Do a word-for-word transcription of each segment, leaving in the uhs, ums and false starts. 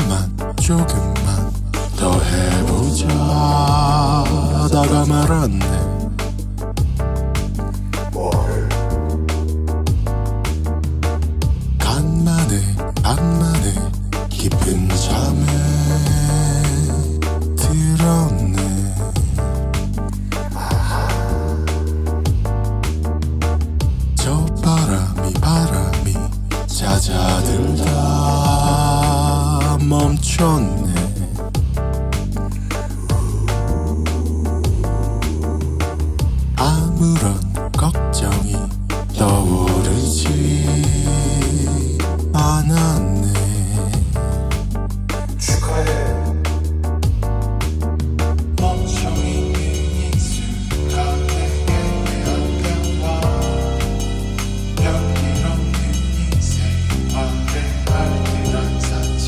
조금만 조금만 더 해보자 하다가 말았네. 간만에 간만에 깊은 잠에 들었네. 저 바람이 바람이 잦아들다 멈췄네. 아무런 걱정이 떠오르지 않았네. 축하해. 멈춰있는 이 순간에 안겨봐. 별일 없는 이 생활에 알뜰한 사치.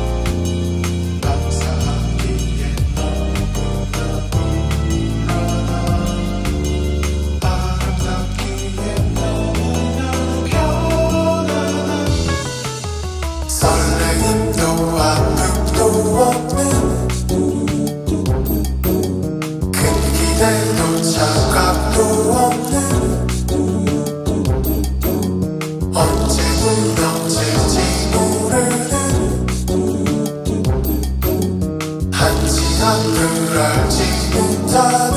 감사하기에 너무나 불안한, 아름답기에 너무나 편안한, 설레임도 아픔도 없는, 큰 기대도 착각도 없는, 언제 무너질지 모르는, 한치 앞을 알지 못하는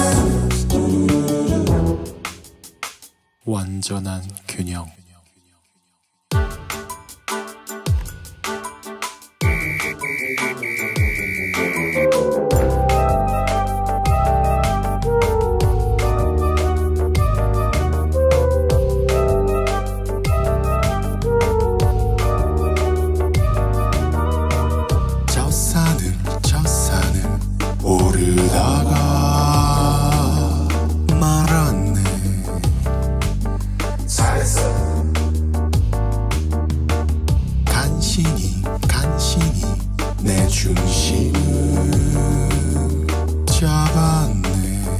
완전한 균형. 저 산을 저 산을 오르다가 말았네. 잘했어. 간신히 간신히 내 중심을 잡았네.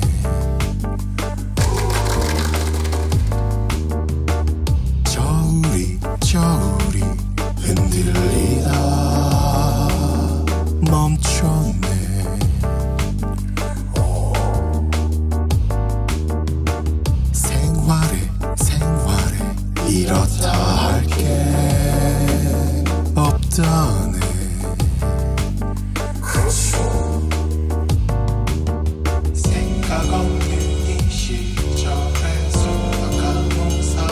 저울이 저울이 흔들리다 멈췄네. 생활에 생활에 이렇다 할 게 없다네. 생각 없는 이 시절에 소박한 농사,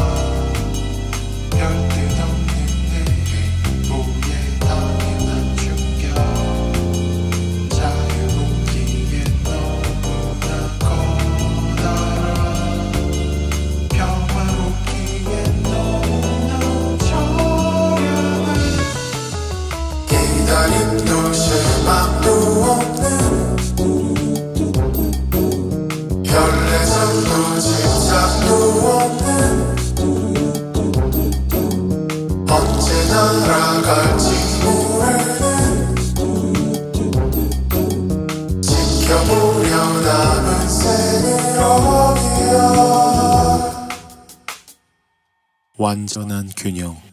별뜻 없는 내 행복에 당연한 충격, 자유롭기에 너무나 커다란, 평화롭기에 너무나 처량한, 기다림도 실망도 없는, 별내성도 집착도 없는, 언제 날아갈지 모르는, 지켜보려 남은 생으로이야. 완전한 균형.